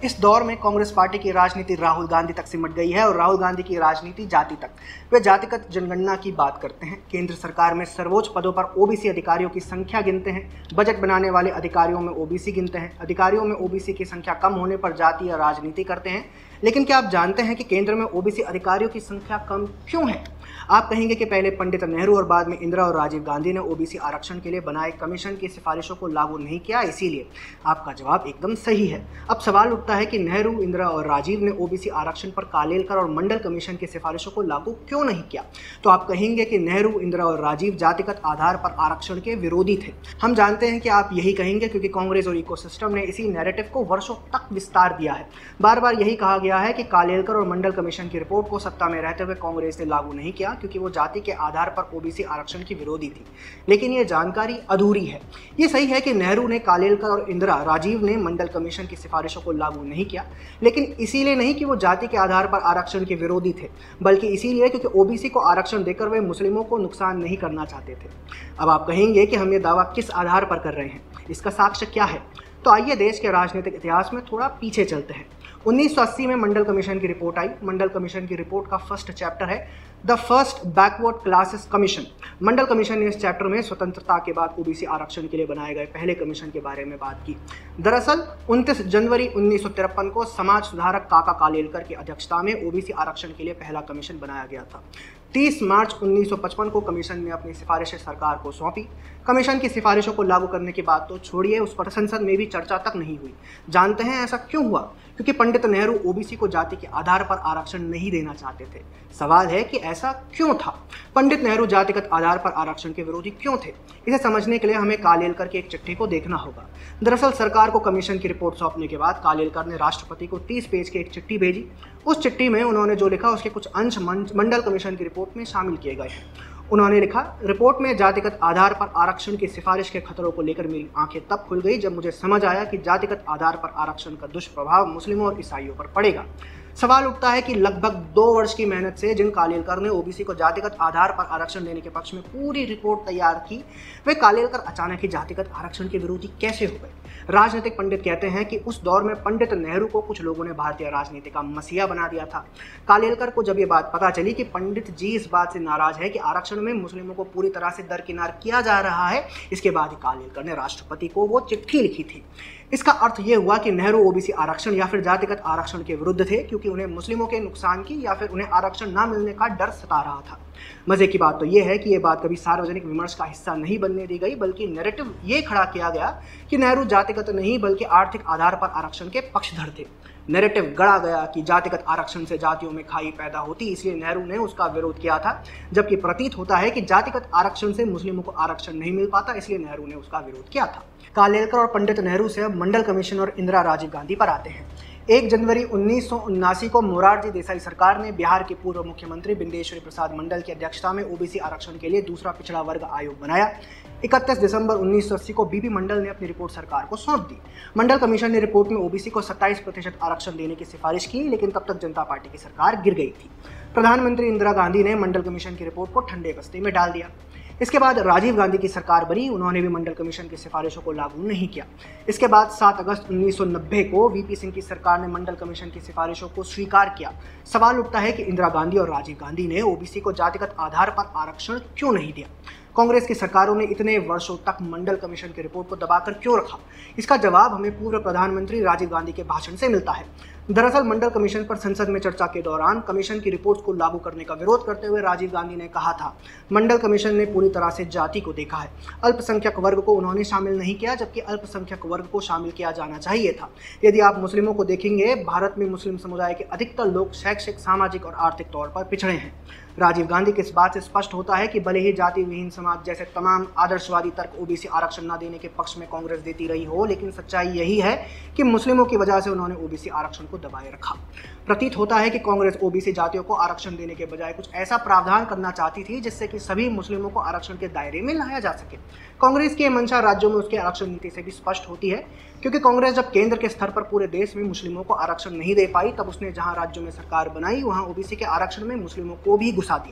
इस दौर में कांग्रेस पार्टी की राजनीति राहुल गांधी तक सिमट गई है और राहुल गांधी की राजनीति जाति तक। वे जातिगत जनगणना की बात करते हैं, केंद्र सरकार में सर्वोच्च पदों पर ओबीसी अधिकारियों की संख्या गिनते हैं, बजट बनाने वाले अधिकारियों में ओबीसी गिनते हैं, अधिकारियों में ओबीसी की संख्या कम होने पर जाति या राजनीति करते हैं। लेकिन क्या आप जानते हैं कि केंद्र में ओबीसी अधिकारियों की संख्या कम क्यों है? आप कहेंगे कि पहले पंडित नेहरू और बाद में इंदिरा और राजीव गांधी ने ओबीसी आरक्षण के लिए बनाए कमीशन की सिफारिशों को लागू नहीं किया, इसीलिए। आपका जवाब एकदम सही है। अब सवाल उठता है कि नेहरू, इंदिरा और राजीव ने ओबीसी आरक्षण पर कालेलकर और मंडल कमीशन की सिफारिशों को लागू क्यों नहीं किया? तो आप कहेंगे कि नेहरू, इंदिरा और राजीव जातिगत आधार पर आरक्षण के विरोधी थे। हम जानते हैं कि आप यही कहेंगे क्योंकि कांग्रेस और इकोसिस्टम ने इसी नैरेटिव को वर्षों तक विस्तार दिया है। बार बार यही कहा गया है कि कालेलकर और मंडल कमीशन की रिपोर्ट को सत्ता में रहते हुए कांग्रेस ने लागू नहीं किया क्योंकि वो जाति के आधार पर ओबीसी आरक्षण की विरोधी थी। लेकिन ये जानकारी अधूरी है। ये सही है कि नेहरू ने, कालेलकर और इंदिरा, राजीव ने मंडल कमीशन की सिफारिशों को लागू नहीं किया, लेकिन इसीलिए नहीं कि वो जाति के आधार पर आरक्षण के विरोधी थे, बल्कि इसीलिए क्योंकि ओबीसी को आरक्षण देकर वे मुस्लिमों को नुकसान नहीं करना चाहते थे। अब आप कहेंगे कि हम ये दावा किस आधार पर कर रहे हैं, इसका साक्ष्य क्या है? तो आइए देश के राजनीतिक इतिहास में थोड़ा पीछे चलते हैं। 1980 में मंडल कमीशन की रिपोर्ट आई। मंडल कमीशन की रिपोर्ट का फर्स्ट चैप्टर है the first backward classes commission. Mandal commission ने इस चैप्टर में स्वतंत्रता के बाद ओबीसी आरक्षण के लिए बनाए गए पहले कमीशन के बारे में बात की। दरअसल 29 जनवरी 1953 को समाज सुधारक काका कालेलकर की अध्यक्षता में ओबीसी आरक्षण के लिए पहला कमीशन बनाया गया था। 30 मार्च 1955 को कमीशन ने अपनी सिफारिशें सरकार को सौंपी। कमीशन की सिफारिशों को लागू करने की बात तो छोड़िए, उस पर संसद में भी चर्चा तक नहीं हुई। जानते हैं ऐसा क्यों हुआ? क्योंकि पंडित नेहरू ओबीसी को जाति के आधार पर आरक्षण नहीं देना चाहते थे। सवाल है कि ऐसा क्यों था? पंडित नेहरू जातिगत आधार पर आरक्षण के विरोधी क्यों थे? इसे समझने के लिए हमें कालेलकर की एक चिट्ठी को देखना होगा। दरअसल सरकार को कमीशन की रिपोर्ट सौंपने के बाद कालेलकर ने राष्ट्रपति को 30 पेज की एक चिट्ठी भेजी। उस चिट्ठी में उन्होंने जो लिखा उसके कुछ अंश मंडल कमीशन की रिपोर्ट में शामिल किए गए हैं। उन्होंने लिखा, रिपोर्ट में जातिगत आधार पर आरक्षण की सिफारिश के खतरों को लेकर मेरी आंखें तब खुल गई जब मुझे समझ आया कि जातिगत आधार पर आरक्षण का दुष्प्रभाव मुस्लिमों और ईसाइयों पर पड़ेगा। सवाल उठता है कि लगभग 2 वर्ष की मेहनत से जिन कालेलकर ने ओबीसी को जातिगत आधार पर आरक्षण देने के पक्ष में पूरी रिपोर्ट तैयार की, वे कालेलकर अचानक ही जातिगत आरक्षण के विरोधी कैसे हो गए? राजनीतिक पंडित कहते हैं कि उस दौर में पंडित नेहरू को कुछ लोगों ने भारतीय राजनीति का मसीहा बना दिया था। कालेलकर को जब ये बात पता चली कि पंडित जी इस बात से नाराज है कि आरक्षण में मुस्लिमों को पूरी तरह से दरकिनार किया जा रहा है, इसके बाद ही कालेलकर ने राष्ट्रपति को वो चिट्ठी लिखी थी। इसका अर्थ ये हुआ कि नेहरू ओबीसी आरक्षण या फिर जातिगत आरक्षण के विरुद्ध थे क्योंकि उन्हें मुस्लिमों के नुकसान की या फिर उन्हें आरक्षण न मिलने का डर सता रहा था। मजे की बात तो ये है कि ये बात कभी सार्वजनिक विमर्श का हिस्सा नहीं बनने दी गई, बल्कि नैरेटिव ये खड़ा किया गया कि नेहरू जातिगत नहीं बल्कि आर्थिक आधार पर आरक्षण के पक्षधर थे। नैरेटिव गढ़ा गया कि जातिगत आरक्षण से जातियों में खाई पैदा होती, इसलिए नेहरू ने उसका विरोध किया था, जबकि प्रतीत होता है कि जातिगत आरक्षण से मुस्लिमों को आरक्षण नहीं मिल पाता, इसलिए नेहरू ने उसका विरोध किया था। कालेलकर और पंडित नेहरू से अब मंडल कमीशन और इंदिरा राजीव गांधी पर आते हैं। 1 जनवरी 1979 को मोरारजी देसाई सरकार ने बिहार के पूर्व मुख्यमंत्री बिंदेश्वरी प्रसाद मंडल की अध्यक्षता में ओबीसी आरक्षण के लिए दूसरा पिछड़ा वर्ग आयोग बनाया। 31 दिसंबर 1980 को बीपी मंडल ने अपनी रिपोर्ट सरकार को सौंप दी। मंडल कमीशन ने रिपोर्ट में ओबीसी को 27% आरक्षण देने की सिफारिश की, लेकिन तब तक जनता पार्टी की सरकार गिर गई थी। प्रधानमंत्री इंदिरा गांधी ने मंडल कमीशन की रिपोर्ट को ठंडे बस्ते में डाल दिया। इसके बाद राजीव गांधी की सरकार बनी, उन्होंने भी मंडल कमीशन की सिफारिशों को लागू नहीं किया। इसके बाद 7 अगस्त 1990 को वीपी सिंह की सरकार ने मंडल कमीशन की सिफारिशों को स्वीकार किया। सवाल उठता है कि इंदिरा गांधी और राजीव गांधी ने ओबीसी को जातिगत आधार पर आरक्षण क्यों नहीं दिया? कांग्रेस की सरकारों ने इतने वर्षों तक मंडल कमीशन की रिपोर्ट को दबाकर क्यों रखा? इसका जवाब हमें पूर्व प्रधानमंत्री राजीव गांधी के भाषण से मिलता है। दरअसल मंडल कमीशन पर संसद में चर्चा के दौरान कमीशन की रिपोर्ट को लागू करने का विरोध करते हुए राजीव गांधी ने कहा था, मंडल कमीशन ने पूरी तरह से जाति को देखा है, अल्पसंख्यक वर्ग को उन्होंने शामिल नहीं किया, जबकि अल्पसंख्यक वर्ग को शामिल किया जाना चाहिए था। यदि आप मुस्लिमों को देखेंगे, भारत में मुस्लिम समुदाय के अधिकतर लोग शैक्षिक, सामाजिक और आर्थिक तौर पर पिछड़े हैं। राजीव गांधी की इस बात से स्पष्ट होता है कि भले ही जाति विहीन समाज जैसे तमाम आदर्शवादी तर्क ओबीसी आरक्षण न देने के पक्ष में कांग्रेस देती रही हो, लेकिन सच्चाई यही है कि मुस्लिमों की वजह से उन्होंने ओबीसी आरक्षण को दबाए रखा। प्रतीत होता है कि कांग्रेस ओबीसी जातियों को आरक्षण देने के बजाय कुछ ऐसा प्रावधान करना चाहती थी जिससे कि सभी मुस्लिमों को आरक्षण के दायरे में लाया जा सके। कांग्रेस की मंशा राज्यों में उसके आरक्षण नीति से भी स्पष्ट होती है, क्योंकि कांग्रेस जब केंद्र के स्तर पर पूरे देश में मुस्लिमों को आरक्षण नहीं दे पाई, तब उसने जहां राज्यों में सरकार बनाई वहां ओबीसी के आरक्षण में मुस्लिमों को भी घुसा दिया।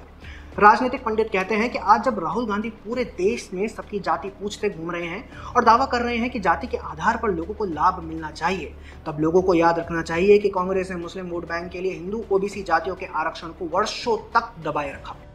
राजनीतिक पंडित कहते हैं कि आज जब राहुल गांधी पूरे देश में सबकी जाति पूछते घूम रहे हैं और दावा कर रहे हैं कि जाति के आधार पर लोगों को लाभ मिलना चाहिए, तब लोगों को याद रखना चाहिए कि कांग्रेस ने मुस्लिम वोट बैंक के लिए हिंदू ओबीसी जातियों के आरक्षण को वर्षों तक दबाए रखा।